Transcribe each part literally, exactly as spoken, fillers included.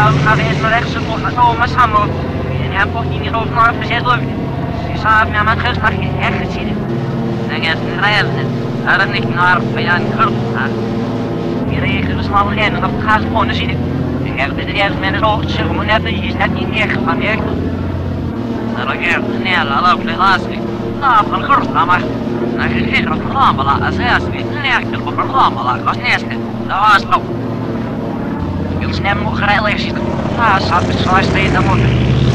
Arrêt med rechtse Thomas Hammer. En hij heeft niet over naar verzet lucht. Je zou me aan het naar echt gezien. Dan is een rijden. Er is niet naar bij een kurk. Die regen is maar geen en dat gaat gewoon zien. Ik heb het eerst met het oog zeggen, maar net is net niet meer van echt. Dan ik heb het neer, dan loopt het lastig. Nou, van kurk, maar dan is het een programma, als eerst niet een echt een programma, als eerste. Dat was het ook. Ik snap nog rijden zitten. Ah, zat het zo steeds aan moeten.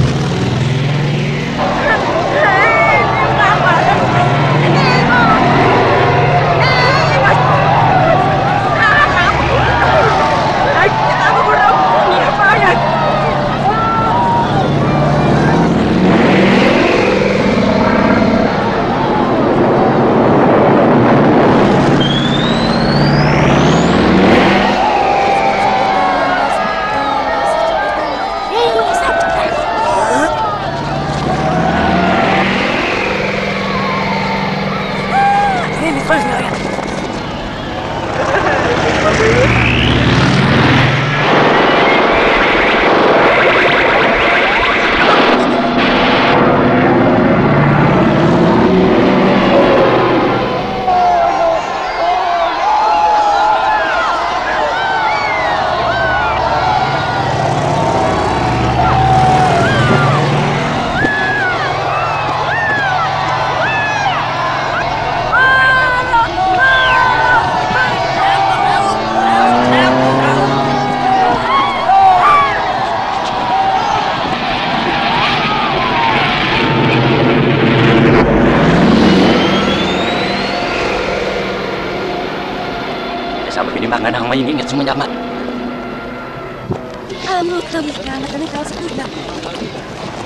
May ingat semuanya amat. Amo kamu kan akan kau sebutlah.